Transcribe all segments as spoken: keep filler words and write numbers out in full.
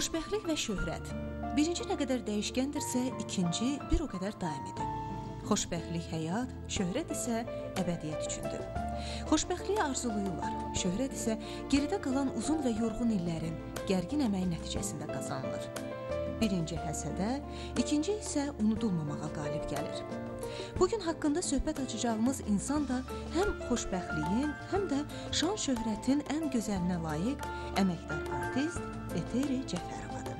Xoşbəxtlik və şöhrət. Birinci nə qədər dəyişkəndirsə, ikinci bir o qədər daimidir. Xoşbəxtlik həyat, şöhrət isə əbədiyyət üçündür. Xoşbəxtliyi arzulayırlar, şöhrət isə geridə qalan uzun və yorğun illərin gərgin əməyi nəticəsində qazanılır. Birinci həsədə, ikinci isə unudulmamağa qalib gəlir. Bugün haqqında söhbət açacağımız insan da həm xoşbəxtliyin, həm də şan şöhrətin ən gözəlinə layiq əməkdar artist Eteri Cəfərovadır.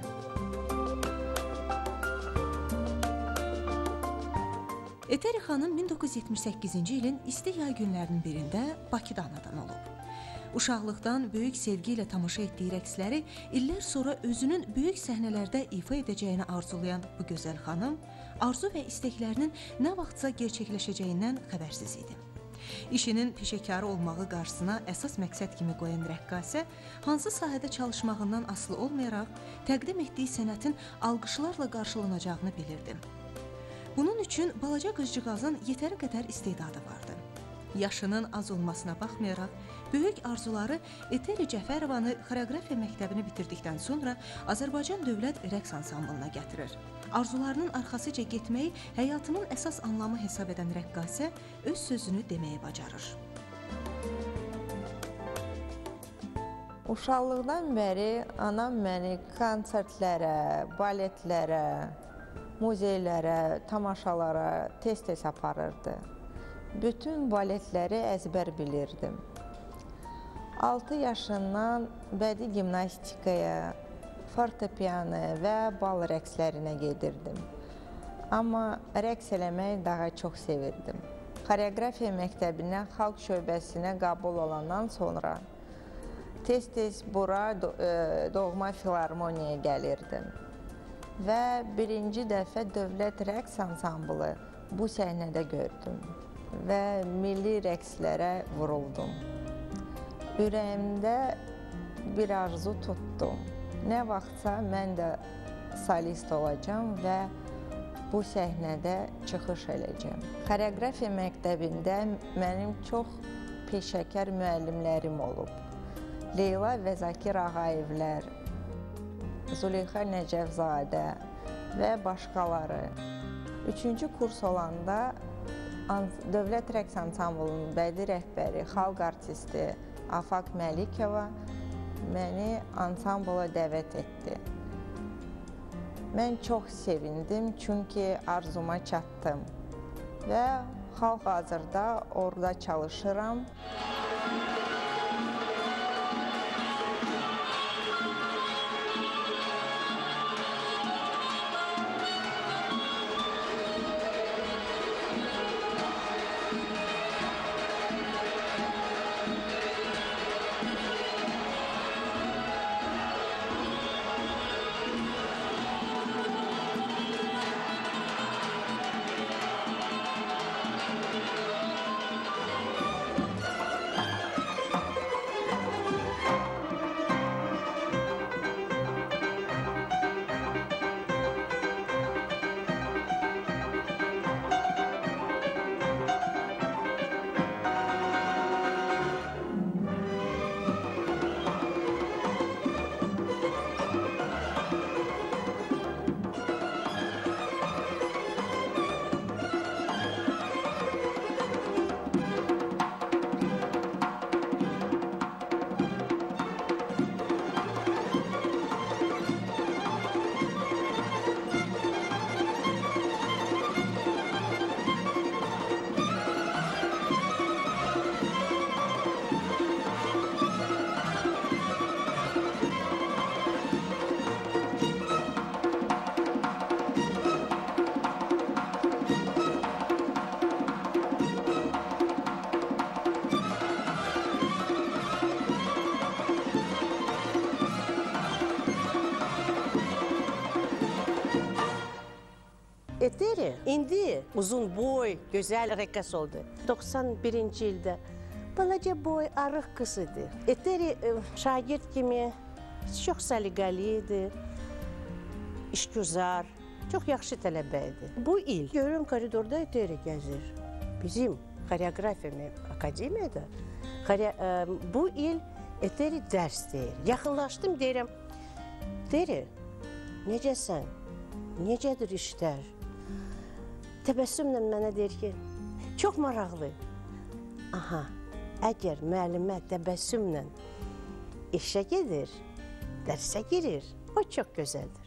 Eteri xanım min doqquz yüz yetmiş səkkizinci ilin isti yay günlərinin birində Bakıda anadan olub. Uşaqlıqdan böyük sevgi ilə tamaşa etdiyi rəqsləri illər sonra özünün böyük səhnələrdə ifa edəcəyini arzulayan bu gözəl xanım, arzu və istəklərinin nə vaxtsa gerçəkləşəcəyindən xəbərsiz idi. İşinin peşəkarı olmağı qarşısına əsas məqsəd kimi qoyan rəqqasə, hansı sahədə çalışmağından asılı olmayaraq, təqdim etdiyi sənətin alqışlarla qarşılanacağını bilirdi. Bunun üçün balaca qızcığazın yetəri qədər istedadı vardı. Yaşının az olmasına baxmayaraq, böyük arzuları Eteri Cəfərovanı xoreografiya məktəbini bitirdikdən sonra Azərbaycan Dövlət Rəqs Ansamblına gətirir. Arzularının arxasıca getməyi həyatının əsas anlamı hesab edən rəqqasə öz sözünü deməyi bacarır. Uşaqlıqdan bəri anam məni konsertlərə, baletlərə, muzeylərə, tamaşalara tez-tez aparırdı. Bütün baletləri əzbər bilirdim. altı yaşından bədii gimnastikaya, fortepiano və bal rəqslərinə gedirdim. Amma rəqs eləməyi daha çox sevirdim. Xoreografiya məktəbinə, xalq şöbəsinə qəbul olandan sonra tez-tez bura doğma filarmoniyaya gəlirdim. Və birinci dəfə Dövlət Rəqs Ansamblı bu səhnədə gördüm və milli rəqslərə vuruldum. Ürəyimdə bir arzu tutdum. Nə vaxtsa mən də solist olacağam və bu səhnədə çıxış edəcəm. Xoreografiya məktəbində mənim çox peşəkar müəllimlərim olub. Leyla və Zakir Ağayevlər, Züleyxa Nəcəvzadə və başqaları. Üçüncü kurs olanda Dövlət Rəqs Ansamblının bədii rəhbəri, xalq artisti Afaq Məlikova məni ansambla dəvət etdi. Mən çox sevindim, çünki arzuma çatdım və hal-hazırda orada çalışıram. Eteri indi uzun boy, gözəl rəqqas oldu. doxsan birinci ildə balaca boy, arıq qız idi. Eteri şagird kimi çox səliqəli idi, işgüzar, çox yaxşı tələbə idi. Bu il görürüm koridorda Eteri gəzir. Bizim xoreografiya akademiyada bu il Eteri dərs deyir. Yaxınlaşdım, deyirəm, Eteri, necəsən? Necədir işlər? Təbəssümlə mənə deyir ki, çox maraqlı. Aha, əgər müəllimə təbəssümlə işə gedir, dərsə girir, o çox gözəldir.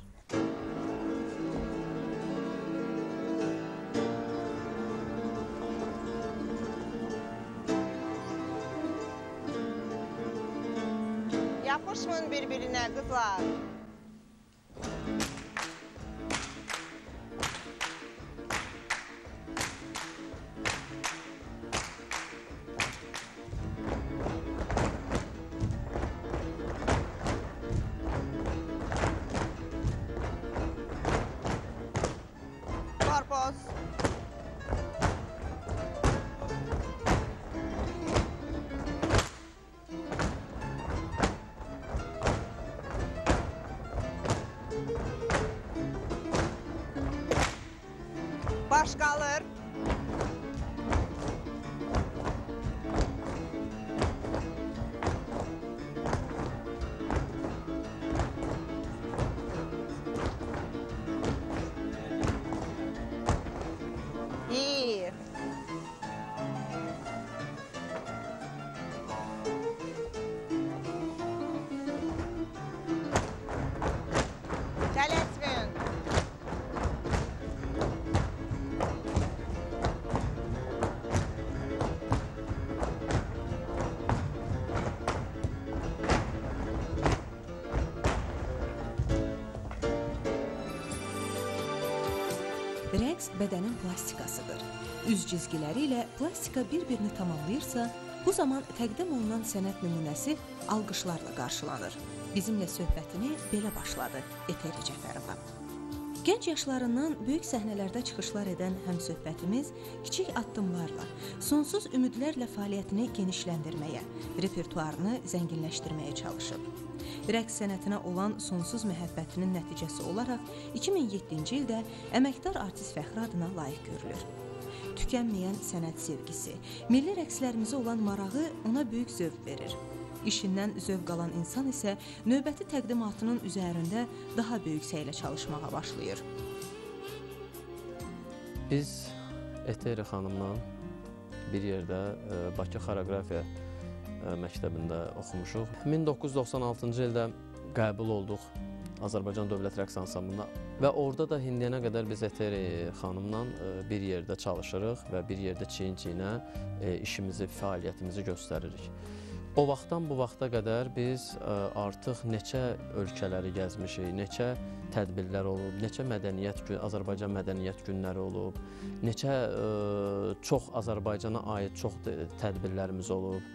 Yapışmın bir-birinə qızlar. Korpus. Baş qalır. İyi. Tələsmin. Rəqs bədənin plastikasıdır. Üz cizgiləri ilə plastika bir-birini tamamlayırsa, bu zaman təqdim olunan sənət nümunəsi alqışlarla qarşılanır. Bizimlə söhbətini belə başladı Eteri Cəfərova. Gənc yaşlarından böyük səhnələrdə çıxışlar edən həmsöhbətimiz kiçik addımlarla, sonsuz ümidlərlə fəaliyyətini genişləndirməyə, repertuarını zənginləşdirməyə çalışıb. Rəqs sənətinə olan sonsuz məhəbbətinin nəticəsi olaraq iki min yeddinci ildə əməkdar artist fəxri adına layiq görülür. Tükənməyən sənət sevgisi, milli rəqslərimizə olan marağı ona böyük zövq verir. İşindən zövq alan insan isə növbəti təqdimatının üzərində daha böyük səylə çalışmağa başlayır. Biz Eteri xanımla bir yerdə Bakı Xoreografiya məktəbində oxumuşuq. min doqquz yüz doxsan altıncı ildə qəbul olduq Azərbaycan Dövlət Rəqs Ansamblına və orada da indiyənə qədər biz Eteri xanımla bir yerdə çalışırıq və bir yerdə çiyin-çiyinə işimizi, fəaliyyətimizi göstəririk. O vaxtdan bu vaxta qədər biz artıq neçə ölkələri gəzmişik, neçə tədbirlər olub, neçə mədəniyyət, Azərbaycan mədəniyyət günləri olub, neçə çox Azərbaycana aid çox tədbirlərimiz olub.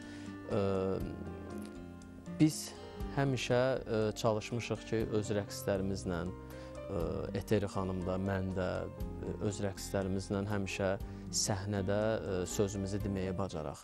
Biz həmişə çalışmışıq ki, öz rəqslərimizlə, Eteri xanım da, mən də öz rəqslərimizlə həmişə səhnədə sözümüzü deməyə bacaraq.